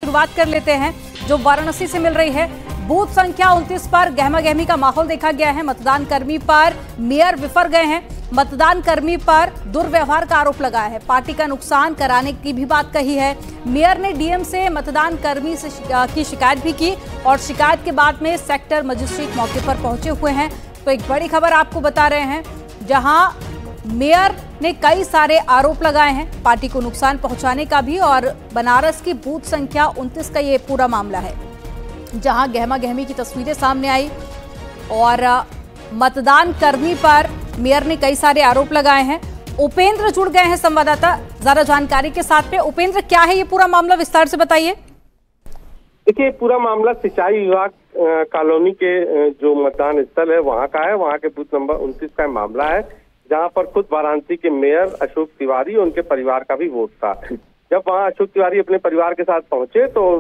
शुरुआत कर लेते हैं जो वाराणसी से मिल रही है। बूथ संख्या 29 पर गहमा-गहमी का माहौल देखा गया है। मतदान कर्मी पर मेयर विफर गए हैं। मतदान कर्मी पर दुर्व्यवहार का आरोप लगाया है। पार्टी का नुकसान कराने की भी बात कही है। मेयर ने डीएम से मतदान कर्मी की शिकायत भी की और शिकायत के बाद में सेक्टर मजिस्ट्रेट मौके पर पहुंचे हुए हैं। तो एक बड़ी खबर आपको बता रहे हैं, जहां मेयर ने कई सारे आरोप लगाए हैं पार्टी को नुकसान पहुंचाने का भी। और बनारस की बूथ संख्या 29 का ये पूरा मामला है, जहां गहमा-गहमी की तस्वीरें सामने आई और मतदान कर्मी पर मेयर ने कई सारे आरोप लगाए हैं। उपेंद्र जुड़ गए हैं संवाददाता जरा जानकारी के साथ में। उपेंद्र, क्या है ये पूरा मामला, विस्तार से बताइए। देखिए, पूरा मामला सिंचाई विभाग कॉलोनी के जो मतदान स्थल है वहां का है। वहां के बूथ नंबर 29 का मामला है, जहां पर खुद वाराणसी के मेयर अशोक तिवारी और उनके परिवार का भी वोट था। जब वहां अशोक तिवारी अपने परिवार के साथ पहुंचे तो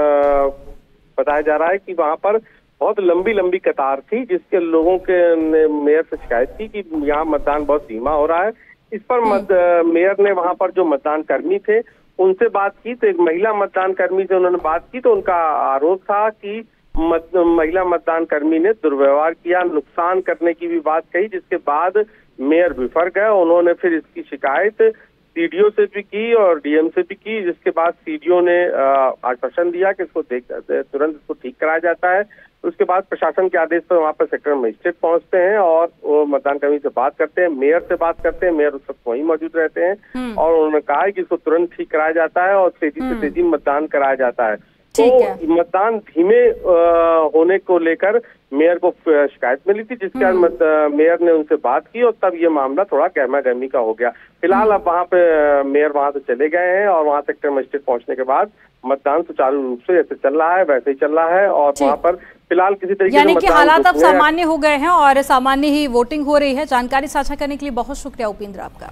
बताया जा रहा है कि वहां पर बहुत लंबी कतार थी, जिसके लोगों के मेयर से शिकायत की कि यहाँ मतदान बहुत धीमा हो रहा है। इस पर मेयर ने वहां पर जो मतदान कर्मी थे उनसे बात की, तो एक महिला मतदान कर्मी से उन्होंने बात की, तो उनका आरोप था कि महिला मतदान कर्मी ने दुर्व्यवहार किया, नुकसान करने की भी बात कही, जिसके बाद मेयर विफर गए। उन्होंने फिर इसकी शिकायत सीडीओ से भी की और डीएम से भी की, जिसके बाद सीडीओ ने आश्वासन दिया कि इसको तुरंत इसको ठीक कराया जाता है। उसके बाद प्रशासन के आदेश पर वहां पर सेक्टर मजिस्ट्रेट पहुंचते हैं और वो मतदान कर्मी से बात करते हैं, मेयर से बात करते हैं। मेयर उस वक्त वहीं मौजूद रहते हैं और उन्होंने कहा है कि इसको तुरंत ठीक कराया जाता है और तेजी से तेजी मतदान कराया जाता है। तो मतदान धीमे होने को लेकर मेयर को शिकायत मिली थी, जिसके बाद मेयर ने उनसे बात की और तब ये मामला थोड़ा गहमा-गहमी का हो गया। फिलहाल अब वहाँ पे मेयर वहाँ से चले गए हैं और वहाँ सेक्टर मजिस्ट्रेट पहुंचने के बाद मतदान सुचारू रूप से जैसे चल रहा है वैसे ही चल रहा है और वहाँ पर फिलहाल किसी तरीके यानी कि हालात अब सामान्य हो गए हैं और सामान्य ही वोटिंग हो रही है। जानकारी साझा करने के लिए बहुत शुक्रिया उपेंद्र आपका।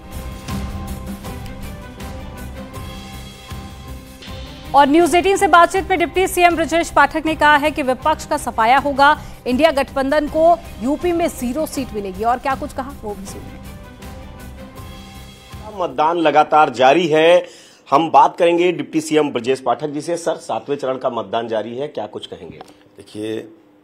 और न्यूज 18 से बातचीत में डिप्टी सीएम ब्रजेश पाठक ने कहा है कि विपक्ष का सफाया होगा, इंडिया गठबंधन को यूपी में 0 सीट मिलेगी। और क्या कुछ कहा वो भी सुनिए। मतदान लगातार जारी है। हम बात करेंगे डिप्टी सीएम ब्रजेश पाठक जी से। सर, 7वें चरण का मतदान जारी है, क्या कुछ कहेंगे? देखिए,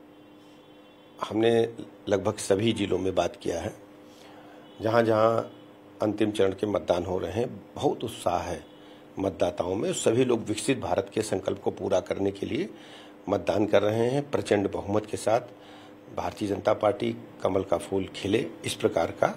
हमने लगभग सभी जिलों में बात किया है, जहां जहां अंतिम चरण के मतदान हो रहे हैं। बहुत उत्साह है मतदाताओं में। सभी लोग विकसित भारत के संकल्प को पूरा करने के लिए मतदान कर रहे हैं। प्रचंड बहुमत के साथ भारतीय जनता पार्टी कमल का फूल खिले, इस प्रकार का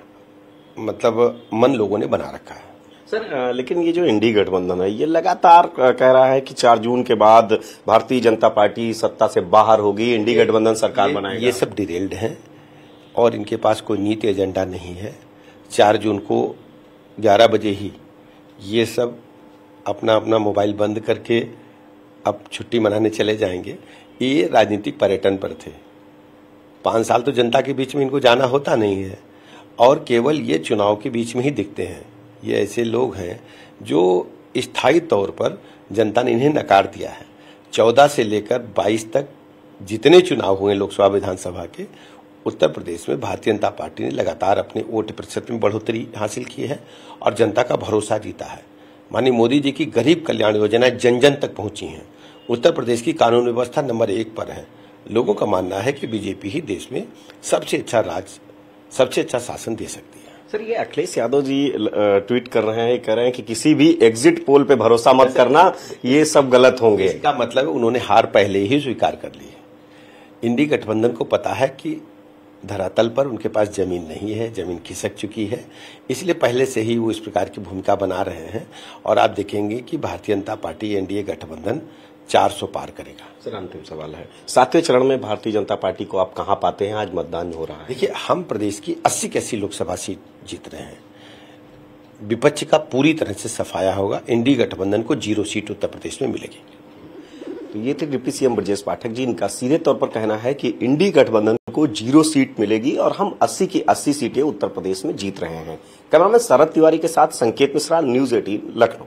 मतलब मन लोगों ने बना रखा है। सर, लेकिन ये जो इंडी गठबंधन है ये लगातार कह रहा है कि 4 जून के बाद भारतीय जनता पार्टी सत्ता से बाहर होगी, इंडी गठबंधन सरकार बनाएगी। ये सब डिरेल्ड हैं और इनके पास कोई नीति एजेंडा नहीं है। 4 जून को 11 बजे ही ये सब अपना अपना मोबाइल बंद करके अब छुट्टी मनाने चले जाएंगे। ये राजनीतिक पर्यटन पर थे। 5 साल तो जनता के बीच में इनको जाना होता नहीं है और केवल ये चुनाव के बीच में ही दिखते हैं। ये ऐसे लोग हैं जो स्थायी तौर पर जनता ने इन्हें नकार दिया है। 14 से लेकर 22 तक जितने चुनाव हुए लोकसभा विधानसभा के, उत्तर प्रदेश में भारतीय जनता पार्टी ने लगातार अपने वोट प्रतिशत में बढ़ोतरी हासिल की है और जनता का भरोसा जीता है। माननीय मोदी जी की गरीब कल्याण योजनाएं जन जन तक पहुंची हैं। उत्तर प्रदेश की कानून व्यवस्था नंबर 1 पर है। लोगों का मानना है कि बीजेपी ही देश में सबसे अच्छा शासन दे सकती है। सर, ये अखिलेश यादव जी ट्वीट कर रहे हैं, कह रहे हैं कि किसी भी एग्जिट पोल पे भरोसा मत करना, ये सब गलत होंगे। इसका मतलब उन्होंने हार पहले ही स्वीकार कर ली है। इंडी गठबंधन को पता है कि धरातल पर उनके पास जमीन नहीं है, जमीन खिसक चुकी है, इसलिए पहले से ही वो इस प्रकार की भूमिका बना रहे हैं और आप देखेंगे कि भारतीय जनता पार्टी एनडीए गठबंधन 400 पार करेगा। सर, अंतिम सवाल है, 7वें चरण में भारतीय जनता पार्टी को आप कहां पाते हैं? आज मतदान हो रहा है। देखिए, हम प्रदेश की 80 की 80 लोकसभा सीट जीत रहे हैं। विपक्ष का पूरी तरह से सफाया होगा। एनडीए गठबंधन को 0 सीट उत्तर प्रदेश में मिलेगी। तो ये थे डिप्टी सीएम ब्रजेश पाठक जी। इनका सीधे तौर पर कहना है कि इंडी गठबंधन को 0 सीट मिलेगी और हम 80 की 80 सीटें उत्तर प्रदेश में जीत रहे हैं। कैमरामैन शरद तिवारी के साथ संकेत मिश्रा, न्यूज 18 लखनऊ।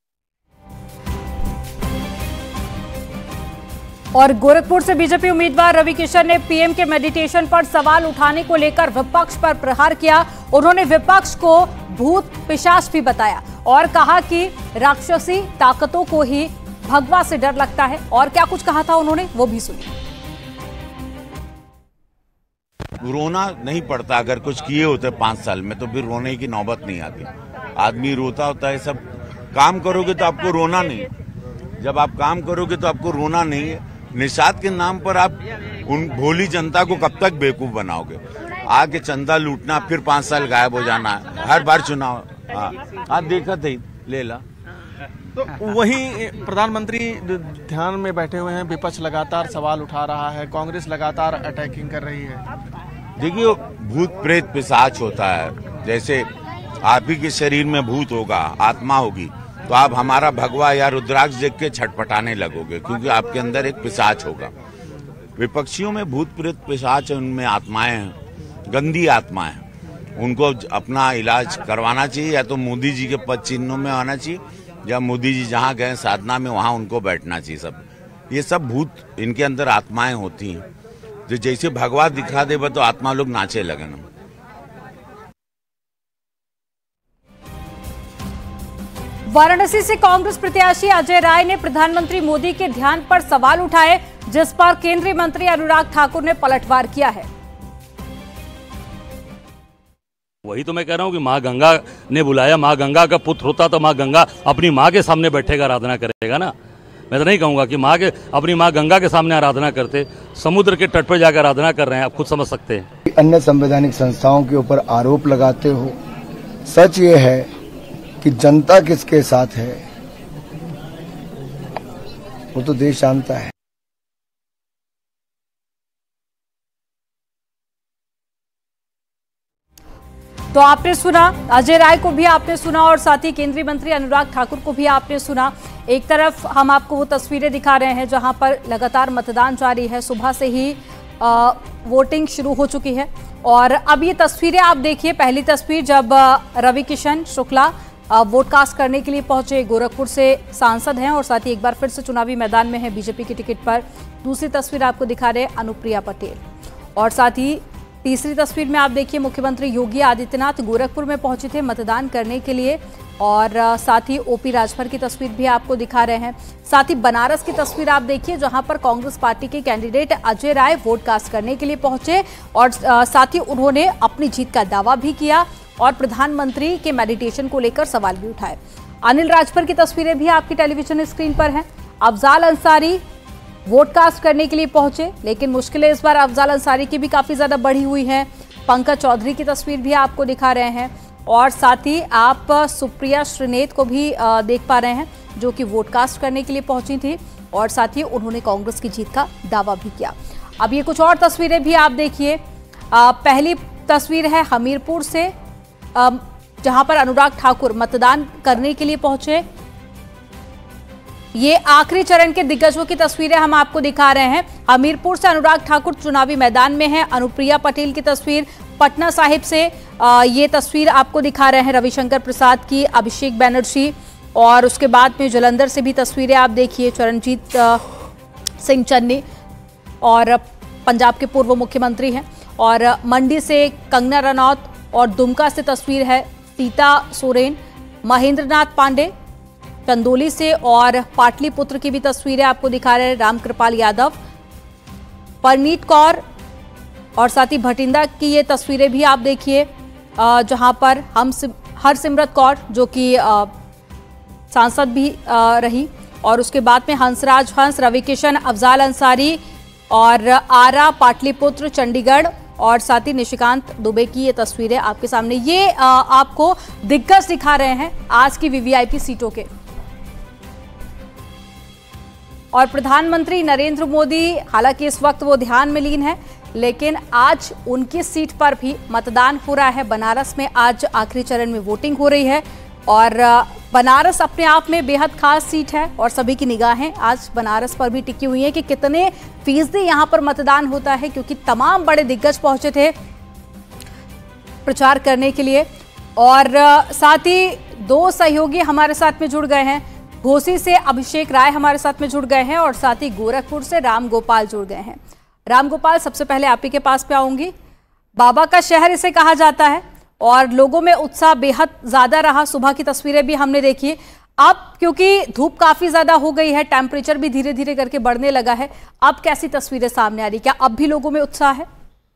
और गोरखपुर से बीजेपी उम्मीदवार रवि किशन ने पीएम के मेडिटेशन पर सवाल उठाने को लेकर विपक्ष पर प्रहार किया। उन्होंने विपक्ष को भूत पिशाच भी बताया और कहा कि राक्षसी ताकतों को ही भगवा से डर लगता है। और क्या कुछ कहा था उन्होंने, वो भी सुनिए। रोना नहीं पड़ता, अगर कुछ किए होते 5 साल में तो फिर रोने की नौबत नहीं आती। आदमी रोता होता है, सब काम करोगे तो आपको रोना नहीं, जब आप काम करोगे तो आपको रोना नहीं है। निषाद के नाम पर आप उन भोली जनता को कब तक बेवकूफ बनाओगे? आके चंदा लूटना, फिर 5 साल गायब हो जाना, हर बार चुनाव। हाँ देखा थे, ले ला। तो वहीं प्रधानमंत्री ध्यान में बैठे हुए हैं, विपक्ष लगातार सवाल उठा रहा है, कांग्रेस लगातार अटैकिंग कर रही है। देखिए, भूत प्रेत पिशाच होता है, जैसे आप ही के शरीर में भूत होगा, आत्मा होगी, तो आप हमारा भगवा या रुद्राक्ष देख के छटपटाने लगोगे, क्योंकि आपके अंदर एक पिशाच होगा। विपक्षियों में भूत प्रेत पिशाच है, उनमें आत्माएं हैं, गंदी आत्माएं हैं। उनको अपना इलाज करवाना चाहिए, या तो मोदी जी के पद चिन्हों में आना चाहिए, या मोदी जी जहाँ गए साधना में वहाँ उनको बैठना चाहिए। सब ये सब भूत, इनके अंदर आत्माएं होती हैं, जो जैसे भगवा दिखा दे तो आत्मा लोग नाचे लगे ना। वाराणसी से कांग्रेस प्रत्याशी अजय राय ने प्रधानमंत्री मोदी के ध्यान पर सवाल उठाए, जिस पर केंद्रीय मंत्री अनुराग ठाकुर ने पलटवार किया है। वही तो मैं कह रहा हूँ कि माँ गंगा ने बुलाया, माँ गंगा का पुत्र होता तो माँ गंगा अपनी माँ के सामने बैठेगा, आराधना करेगा ना। मैं तो नहीं कहूँगा कि अपनी माँ गंगा के सामने आराधना करते, समुद्र के तट पर जाकर आराधना कर रहे हैं, आप खुद समझ सकते हैं। अन्य संवैधानिक संस्थाओं के ऊपर आरोप लगाते हो। सच ये है कि जनता किसके साथ है वो तो देश जानता है। तो आपने सुना, अजय राय को भी आपने सुना और साथ ही केंद्रीय मंत्री अनुराग ठाकुर को भी आपने सुना। एक तरफ हम आपको वो तस्वीरें दिखा रहे हैं जहां पर लगातार मतदान जारी है, सुबह से ही वोटिंग शुरू हो चुकी है। और अब ये तस्वीरें आप देखिए, पहली तस्वीर जब रवि किशन शुक्ला वोट कास्ट करने के लिए पहुंचे, गोरखपुर से सांसद हैं और साथ ही एक बार फिर से चुनावी मैदान में है बीजेपी की टिकट पर। दूसरी तस्वीर आपको दिखा रहे हैं अनुप्रिया पटेल, और साथ ही तीसरी तस्वीर में आप देखिए मुख्यमंत्री योगी आदित्यनाथ गोरखपुर में पहुंचे थे मतदान करने के लिए, और साथ ही ओपी राजभर की तस्वीर भी आपको दिखा रहे हैं। साथ ही बनारस की तस्वीर आप देखिए जहां पर कांग्रेस पार्टी के candidate Ajay Rai vote cast करने के लिए पहुंचे और साथ ही उन्होंने अपनी जीत का दावा भी किया और प्रधानमंत्री के मेडिटेशन को लेकर सवाल भी उठाए। अनिल राजभर की तस्वीरें भी आपकी टेलीविजन स्क्रीन पर हैं। अफजाल अंसारी वोट कास्ट करने के लिए पहुंचे, लेकिन मुश्किलें इस बार अफजाल अंसारी की भी काफी ज्यादा बढ़ी हुई हैं। पंकज चौधरी की तस्वीर भी आपको दिखा रहे हैं और साथ ही आप सुप्रिया श्रीनेत को भी देख पा रहे हैं जो कि वोट कास्ट करने के लिए पहुंची थी और साथ ही उन्होंने कांग्रेस की जीत का दावा भी किया। अब ये कुछ और तस्वीरें भी आप देखिए। पहली तस्वीर है हमीरपुर से, जहां पर अनुराग ठाकुर मतदान करने के लिए पहुंचे। ये आखिरी चरण के दिग्गजों की तस्वीरें हम आपको दिखा रहे हैं। हमीरपुर से अनुराग ठाकुर चुनावी मैदान में है। अनुप्रिया पटेल की तस्वीर पटना साहिब से ये तस्वीर आपको दिखा रहे हैं रविशंकर प्रसाद की, अभिषेक बनर्जी, और उसके बाद में जालंधर से भी तस्वीरें आप देखिए, चरणजीत सिंह चन्नी और पंजाब के पूर्व मुख्यमंत्री हैं, और मंडी से कंगना रनौत, और दुमका से तस्वीर है सीता सोरेन, महेंद्र नाथ पांडे चंदौली से, और पाटलिपुत्र की भी तस्वीरें आपको दिखा रहे हैं रामकृपाल यादव, परनीत कौर, और साथ ही भटिंडा की ये तस्वीरें भी आप देखिए जहां पर हरसिमरत कौर जो कि सांसद भी रही, और उसके बाद में हंसराज हंस, रवि किशन, अफजाल अंसारी और आरा, पाटलिपुत्र, चंडीगढ़, और साथ ही निशिकांत दुबे की ये तस्वीरें आपके सामने। ये आपको दिग्गज दिखा रहे हैं आज की वीवीआईपी सीटों के। और प्रधानमंत्री नरेंद्र मोदी हालांकि इस वक्त वो ध्यान में लीन है, लेकिन आज उनकी सीट पर भी मतदान हो रहा है। बनारस में आज आखिरी चरण में वोटिंग हो रही है और बनारस अपने आप में बेहद खास सीट है और सभी की निगाहें आज बनारस पर भी टिकी हुई हैं कि कितने फीसदी यहाँ पर मतदान होता है, क्योंकि तमाम बड़े दिग्गज पहुंचे थे प्रचार करने के लिए। और साथ ही दो सहयोगी हमारे साथ में जुड़ गए हैं, घोसी से अभिषेक राय हमारे साथ में जुड़ गए हैं और साथ ही गोरखपुर से राम गोपाल जुड़ गए हैं। राम गोपाल, सबसे पहले आप ही के पास पे आऊंगी। बाबा का शहर इसे कहा जाता है और लोगों में उत्साह बेहद ज्यादा रहा, सुबह की तस्वीरें भी हमने देखी। अब क्योंकि धूप काफी ज्यादा हो गई है, टेम्परेचर भी धीरे धीरे करके बढ़ने लगा है, अब कैसी तस्वीरें सामने आ रही, क्या अब भी लोगों में उत्साह है?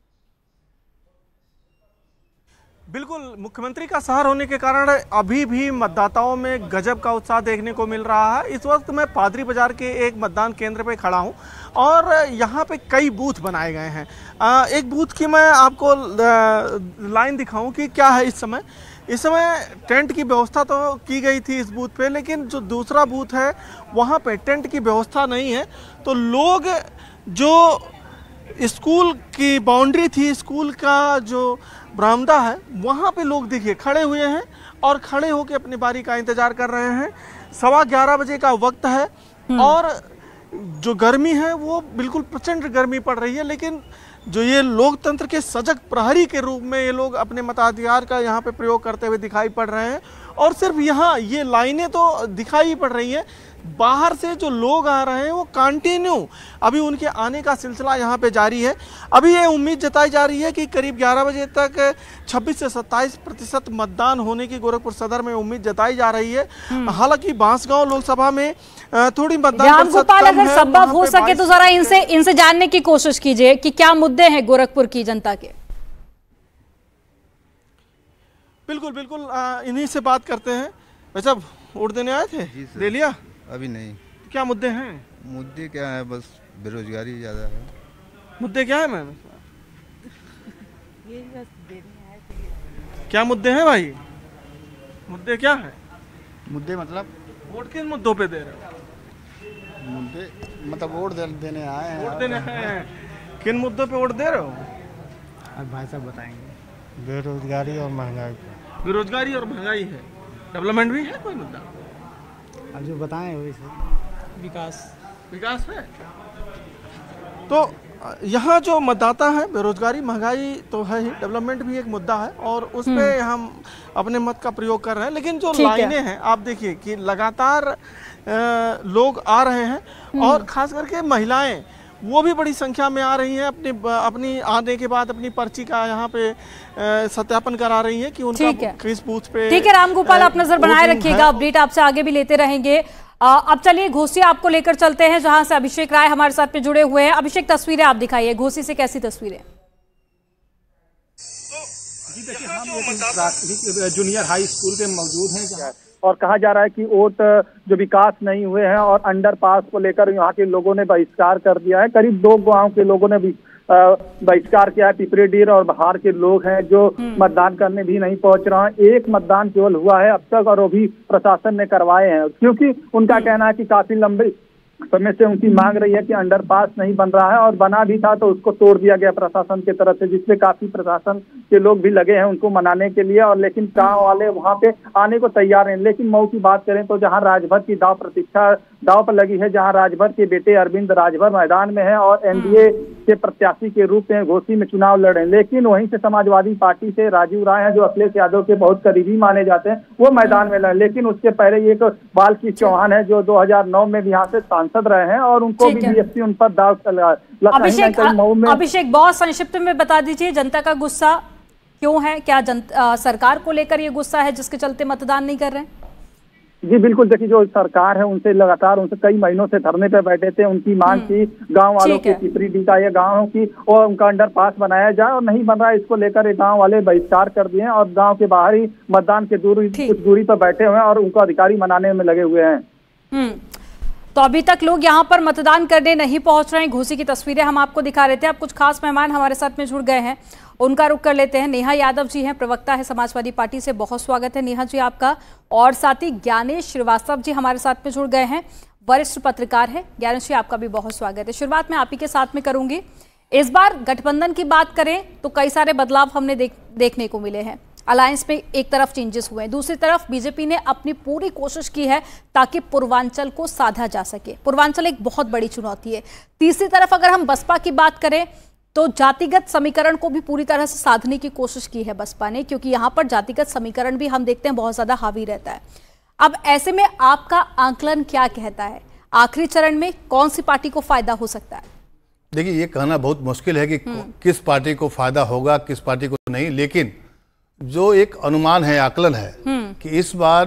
बिल्कुल, मुख्यमंत्री का शहर होने के कारण अभी भी मतदाताओं में गजब का उत्साह देखने को मिल रहा है। इस वक्त मैं पादरी बाजार के एक मतदान केंद्र पे खड़ा हूं और यहां पे कई बूथ बनाए गए हैं। एक बूथ की मैं आपको लाइन दिखाऊं कि क्या है इस समय टेंट की व्यवस्था तो की गई थी इस बूथ पे, लेकिन जो दूसरा बूथ है वहाँ पे टेंट की व्यवस्था नहीं है। तो लोग जो स्कूल की बाउंड्री थी, स्कूल का जो बरामदा है, वहाँ पे लोग देखिए खड़े हुए हैं और खड़े होकर अपनी बारी का इंतजार कर रहे हैं। 11:15 बजे का वक्त है और जो गर्मी है वो बिल्कुल प्रचंड गर्मी पड़ रही है, लेकिन जो ये लोकतंत्र के सजग प्रहरी के रूप में ये लोग अपने मताधिकार का यहाँ पे प्रयोग करते हुए दिखाई पड़ रहे हैं। और सिर्फ यहाँ ये लाइनें तो दिखाई पड़ रही हैं, बाहर से जो लोग आ रहे हैं वो कंटिन्यू अभी उनके आने का सिलसिला यहाँ पे जारी है। अभी ये उम्मीद जताई जा रही है कि करीब 11 बजे तक 26 से 27% मतदान होने की गोरखपुर सदर में उम्मीद जताई जा रही है। हालांकि बांसगांव लोकसभा में थोड़ी मतदान रामगोपाल, अगर संभव हो सके तो जरा इनसे जानने की कोशिश कीजिए कि क्या मुद्दे हैं गोरखपुर की जनता के। बिल्कुल बिल्कुल, इन्हीं से बात करते हैं। वैसे वोट देने आए थे, दे लिया? अभी नहीं। क्या मुद्दे हैं? मुद्दे क्या है, बस बेरोजगारी ज्यादा है। मुद्दे क्या है मैम? क्या मुद्दे हैं भाई? मुद्दे क्या है? मुद्दे मतलब वोट किन मुद्दों पे दे रहे हो? मुद्दे मतलब वोट देने आए हैं। वोट देने आए हैं, किन मुद्दों पे वोट दे रहे हो? अब भाई साहब बताएंगे। बेरोजगारी और महंगाई। बेरोजगारी और महंगाई है, डेवलपमेंट भी है कोई मुद्दा? अब जो बताएं वही से विकास है। तो यहाँ जो मतदाता है, बेरोजगारी महंगाई तो है ही, डेवलपमेंट भी एक मुद्दा है और उस पे हम अपने मत का प्रयोग कर रहे हैं। लेकिन जो लाइनें हैं आप देखिए कि लगातार लोग आ रहे हैं और खास करके महिलाएं वो भी बड़ी संख्या में आ रही हैं। अपनी आने के बाद अपनी पर्ची का यहाँ पे सत्यापन करा रही हैं कि उनका किस बूथ पे। ठीक है रामगोपाल, आप नजर बनाए रखिएगा, अपडेट आपसे आगे भी लेते रहेंगे। अब चलिए घोसी आपको लेकर चलते हैं जहां से अभिषेक राय हमारे साथ में जुड़े हुए हैं। अभिषेक, तस्वीरें आप दिखाइए, घोसी से कैसी तस्वीरें? जूनियर हाई स्कूल के मौजूद हैं और कहा जा रहा है कि वोट जो विकास नहीं हुए हैं और अंडरपास को लेकर यहाँ के लोगों ने बहिष्कार कर दिया है। करीब 2 गांव के लोगों ने भी बहिष्कार किया है। पिपरीडीह और बहार के लोग हैं जो मतदान करने भी नहीं पहुंच रहे हैं। एक मतदान केवल हुआ है अब तक और वो भी प्रशासन ने करवाए हैं, क्योंकि उनका कहना है कि काफी लंबे समय से उनकी मांग रही है कि अंडरपास नहीं बन रहा है और बना भी था तो उसको तोड़ दिया गया प्रशासन की तरफ से, जिसमें काफी प्रशासन के लोग भी लगे हैं उनको मनाने के लिए। और लेकिन गांव वाले वहां पे आने को तैयार हैं। लेकिन मऊ की बात करें तो जहां राजभर की प्रतीक्षा दाव पर लगी है, जहां राजभर के बेटे अरविंद राजभर मैदान में है और एनडीए के प्रत्याशी के रूप में घोसी में चुनाव लड़े, लेकिन वहीं से समाजवादी पार्टी से राजीव राय हैं जो अखिलेश यादव के बहुत करीबी माने जाते हैं, वो मैदान में लड़े। लेकिन उसके पहले एक बालकी चौहान है जो 2009 में भी यहाँ से सांसद रहे हैं और उनको भी बीएसपी उन पर दाव अभिषेक, बहुत संक्षिप्त में बता दीजिए जनता का गुस्सा क्यों है? क्या सरकार को लेकर ये गुस्सा है जिसके चलते मतदान नहीं कर रहे हैं? जी बिल्कुल, देखिए जो सरकार है उनसे लगातार कई महीनों से धरने पे बैठे थे। उनकी मांग थी गांव वालों की, पिपरीडीह का या गाँव की, और उनका अंडरपास बनाया जाए और नहीं बन रहा है। इसको लेकर गांव वाले बहिष्कार कर दिए हैं और गांव के बाहर ही मतदान के कुछ दूरी पर बैठे हुए हैं और उनको अधिकारी मनाने में लगे हुए हैं। तो अभी तक लोग यहां पर मतदान करने नहीं पहुंच रहे हैं। घोसी की तस्वीरें हम आपको दिखा रहे थे। अब कुछ खास मेहमान हमारे साथ में जुड़ गए हैं, उनका रुख कर लेते हैं। नेहा यादव जी हैं, प्रवक्ता है समाजवादी पार्टी से, बहुत स्वागत है नेहा जी आपका। और साथ ही ज्ञानेश श्रीवास्तव जी हमारे साथ में जुड़ गए हैं, वरिष्ठ पत्रकार है। ज्ञानेश जी आपका भी बहुत स्वागत है। शुरुआत में आप ही के साथ में करूंगी। इस बार गठबंधन की बात करें तो कई सारे बदलाव हमने देखने को मिले हैं। अलायंस में एक तरफ चेंजेस हुए हैं, दूसरी तरफ बीजेपी ने अपनी पूरी कोशिश की है ताकि पूर्वांचल को साधा जा सके। पूर्वांचल एक बहुत बड़ी चुनौती है। तीसरी तरफ अगर हम बसपा की बात करें तो जातिगत समीकरण को भी पूरी तरह से साधने की कोशिश की है बसपा ने, क्योंकि यहां पर जातिगत समीकरण भी हम देखते हैं बहुत ज्यादा हावी रहता है। अब ऐसे में आपका आंकलन क्या कहता है, आखिरी चरण में कौन सी पार्टी को फायदा हो सकता है? देखिए, ये कहना बहुत मुश्किल है कि किस पार्टी को फायदा होगा, किस पार्टी को नहीं, लेकिन जो एक अनुमान है, आकलन है कि इस बार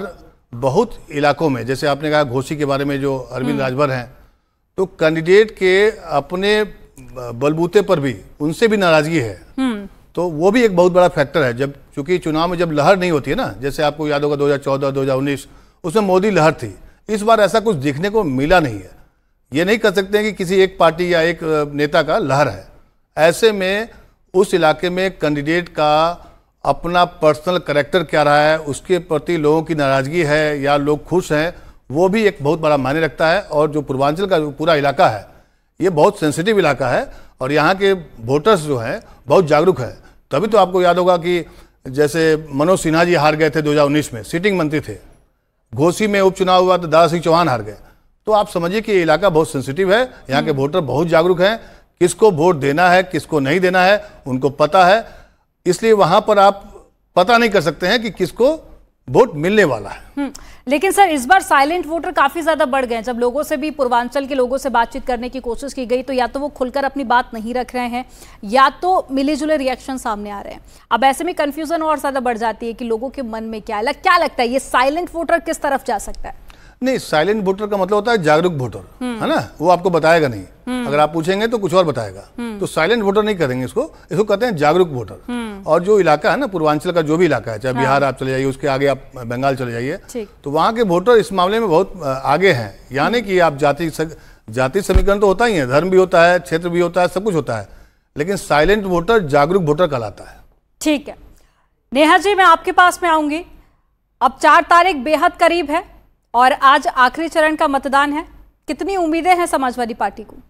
बहुत इलाकों में, जैसे आपने कहा घोसी के बारे में जो अरविंद राजभर हैं, तो कैंडिडेट के अपने बलबूते पर भी उनसे भी नाराजगी है। तो वो भी एक बहुत बड़ा फैक्टर है। जब चूंकि चुनाव में जब लहर नहीं होती है ना, जैसे आपको याद होगा 2014 2019 उसमें मोदी लहर थी, इस बार ऐसा कुछ देखने को मिला नहीं है। ये नहीं कह सकते हैं कि किसी एक पार्टी या एक नेता का लहर है। ऐसे में उस इलाके में कैंडिडेट का अपना पर्सनल कैरेक्टर क्या रहा है, उसके प्रति लोगों की नाराजगी है या लोग खुश हैं, वो भी एक बहुत बड़ा मायने रखता है। और जो पूर्वांचल का जो पूरा इलाका है ये बहुत सेंसिटिव इलाका है और यहाँ के वोटर्स जो हैं बहुत जागरूक हैं। तभी तो आपको याद होगा कि जैसे मनोज सिन्हा जी हार गए थे 2019 में, सिटिंग मंत्री थे। घोसी में उपचुनाव हुआ तो दारा सिंह चौहान हार गए। तो आप समझिए कि ये इलाका बहुत सेंसिटिव है, यहाँ के वोटर बहुत जागरूक हैं, किसको वोट देना है किसको नहीं देना है उनको पता है। इसलिए वहां पर आप पता नहीं कर सकते हैं कि किसको वोट मिलने वाला है। लेकिन सर इस बार साइलेंट वोटर काफी ज्यादा बढ़ गए हैं। जब लोगों से भी, पूर्वांचल के लोगों से बातचीत करने की कोशिश की गई तो या तो वो खुलकर अपनी बात नहीं रख रहे हैं या तो मिले जुले रिएक्शन सामने आ रहे हैं। अब ऐसे में कंफ्यूजन और ज्यादा बढ़ जाती है कि लोगों के मन में क्या लगता है ये साइलेंट वोटर किस तरफ जा सकता है? नहीं, साइलेंट वोटर का मतलब होता है जागरूक वोटर, है ना, वो आपको बताएगा नहीं। अगर आप पूछेंगे तो कुछ और बताएगा। तो साइलेंट वोटर नहीं करेंगे इसको कहते हैं जागरूक वोटर। और जो इलाका है ना पूर्वांचल का, जो भी इलाका है, चाहे बिहार आप चले जाइए, उसके आगे आप बंगाल चले जाइए, तो वहाँ के वोटर इस मामले में बहुत आगे हैं। यानी कि आप जाति समीकरण तो होता ही है, धर्म भी होता है, क्षेत्र भी होता है, सब कुछ होता है, लेकिन साइलेंट वोटर जागरूक वोटर कहलाता है। ठीक है नेहा जी, मैं आपके पास में आऊंगी। अब 4 तारीख बेहद करीब है और आज आखिरी चरण का मतदान है। कितनी उम्मीदें हैं समाजवादी पार्टी को?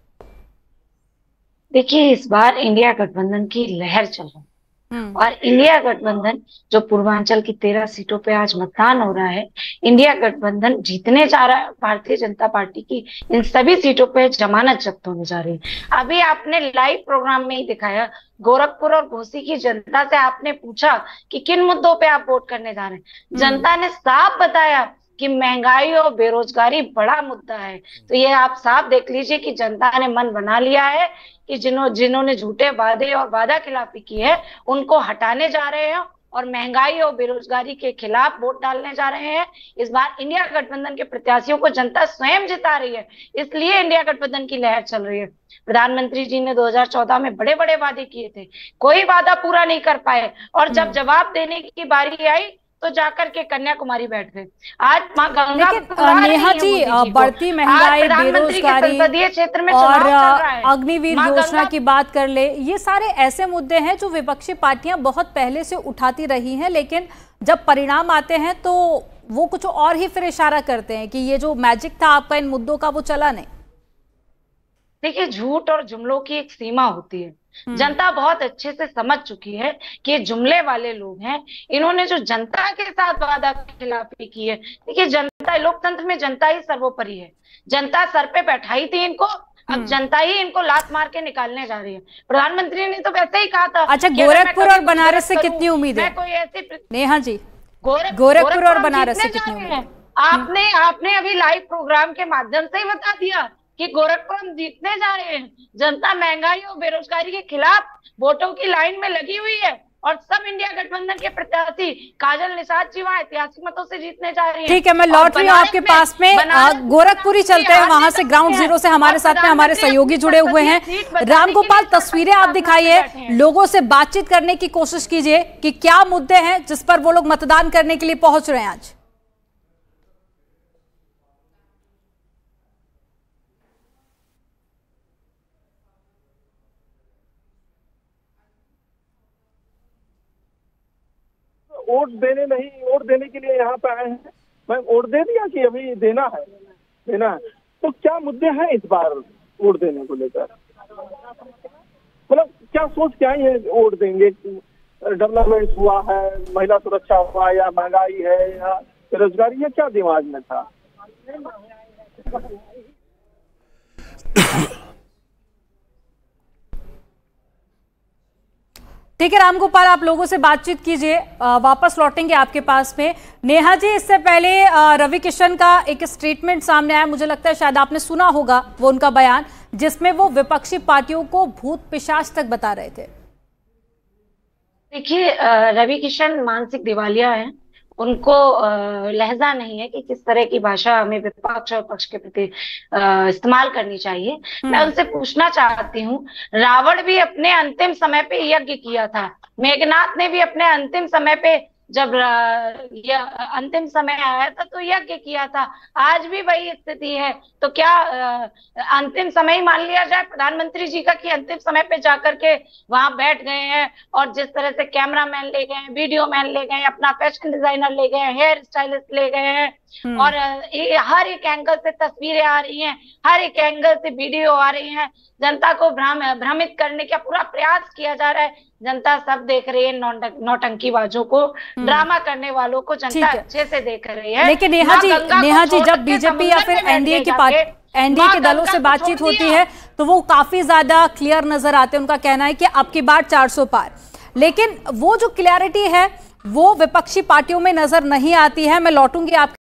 देखिए, इस बार इंडिया गठबंधन की लहर चल रही है और इंडिया गठबंधन जो पूर्वांचल की 13 सीटों पे आज मतदान हो रहा है, इंडिया गठबंधन जीतने जा रहा है। भारतीय जनता पार्टी की इन सभी सीटों पे जमानत जब्त होने जा रही है। अभी आपने लाइव प्रोग्राम में ही दिखाया, गोरखपुर और घोसी की जनता से आपने पूछा कि किन मुद्दों पे आप वोट करने जा रहे हैं। जनता ने साफ बताया कि महंगाई और बेरोजगारी बड़ा मुद्दा है। तो ये आप साफ देख लीजिए कि जनता ने मन बना लिया है कि जिन्होंने झूठे वादे और वादा खिलाफी की है उनको हटाने जा रहे हैं और महंगाई और बेरोजगारी के खिलाफ वोट डालने जा रहे हैं। इस बार इंडिया गठबंधन के प्रत्याशियों को जनता स्वयं जिता रही है, इसलिए इंडिया गठबंधन की लहर चल रही है। प्रधानमंत्री जी ने 2014 में बड़े बड़े वादे किए थे, कोई वादा पूरा नहीं कर पाए और जब जवाब देने की बारी आई तो जाकर के कन्याकुमारी बैठ गए। आज मां गंगा, नेहा जी, बढ़ती महंगाई, बेरोजगारी क्षेत्र में और अग्निवीर योजना की बात कर ले, ये सारे ऐसे मुद्दे हैं जो विपक्षी पार्टियां बहुत पहले से उठाती रही हैं, लेकिन जब परिणाम आते हैं तो वो कुछ और ही फिर इशारा करते हैं कि ये जो मैजिक था आपका इन मुद्दों का वो चला नहीं। देखिए, झूठ और जुमलों की एक सीमा होती है। जनता बहुत अच्छे से समझ चुकी है कि जुमले वाले लोग हैं। इन्होंने जो जनता के साथ वादा खिलाफी की है, देखिए जनता, लोकतंत्र में जनता ही सर्वोपरि है। जनता सर पे बैठाई थी इनको, अब जनता ही इनको लात मार के निकालने जा रही है। प्रधानमंत्री ने तो वैसे ही कहा था। अच्छा, गोरखपुर और बनारस से कितनी उम्मीद है कोई ऐसी? नेहा जी, गोरखपुर और बनारस से कितनी उम्मीद है? आपने अभी लाइव प्रोग्राम के माध्यम से ही बता दिया कि गोरखपुर हम जीतने जा रहे हैं। जनता महंगाई और बेरोजगारी के खिलाफ वोटों की लाइन में लगी हुई है और सब इंडिया गठबंधन के प्रत्याशी काजल निषाद जी वहाँ ऐतिहासिक मतों से जीतने जा रही हैं। ठीक है, मैं लौट रही हूँ आपके पास में। गोरखपुर ही चलते हैं, वहां से ग्राउंड जीरो से हमारे साथ में हमारे सहयोगी जुड़े हुए हैं। रामगोपाल, तस्वीरें आप दिखाइए, लोगों से बातचीत करने की कोशिश कीजिए कि क्या मुद्दे हैं जिस पर वो लोग मतदान करने के लिए पहुंच रहे हैं आज। वोट देने के लिए यहाँ पे आए हैं। मैं वोट दे दिया कि अभी देना है। तो क्या मुद्दे हैं इस बार वोट देने को लेकर? मतलब क्या सोच के आई है वोट देंगे? डेवलपमेंट हुआ है, महिला सुरक्षा हुआ, या महंगाई है, या बेरोजगारी है, क्या दिमाग में था? ठीक है रामगोपाल, आप लोगों से बातचीत कीजिए, वापस लौटेंगे आपके पास में। नेहा जी, इससे पहले रवि किशन का एक स्टेटमेंट सामने आया, मुझे लगता है शायद आपने सुना होगा वो उनका बयान, जिसमें वो विपक्षी पार्टियों को भूत पिशाच तक बता रहे थे। देखिए, रवि किशन मानसिक दिवालिया है। उनको लहजा नहीं है कि किस तरह की भाषा हमें विपक्ष और पक्ष के प्रति इस्तेमाल करनी चाहिए। मैं उनसे पूछना चाहती हूँ, रावण भी अपने अंतिम समय पे यज्ञ किया था, मेघनाथ ने भी अपने अंतिम समय पे जब अंतिम समय आया था तो यज्ञ किया था, आज भी वही स्थिति है। तो क्या अंतिम समय ही मान लिया जाए प्रधानमंत्री जी का कि अंतिम समय पे जाकर के वहां बैठ गए हैं और जिस तरह से कैमरामैन ले गए हैं, वीडियो मैन ले गए हैं, अपना फैशन डिजाइनर ले गए हैं, हेयर स्टाइलिस्ट ले गए हैं और हर एक एंगल से तस्वीरें आ रही हैं, हर एक एंगल से वीडियो आ रही हैं, जनता को भ्रमित करने का पूरा प्रयास किया जा रहा है। जनता सब देख रही है, नौटंकीबाजों को, ड्रामा करने वालों को जनता अच्छे से देख रही है। लेकिन नेहा जी जब बीजेपी या फिर एनडीए के दलों से बातचीत होती है तो वो काफी ज्यादा क्लियर नजर आते हैं। उनका कहना है कि अब की बार 400 पार, लेकिन वो जो क्लैरिटी है वो विपक्षी पार्टियों में नजर नहीं आती है। मैं लौटूंगी आप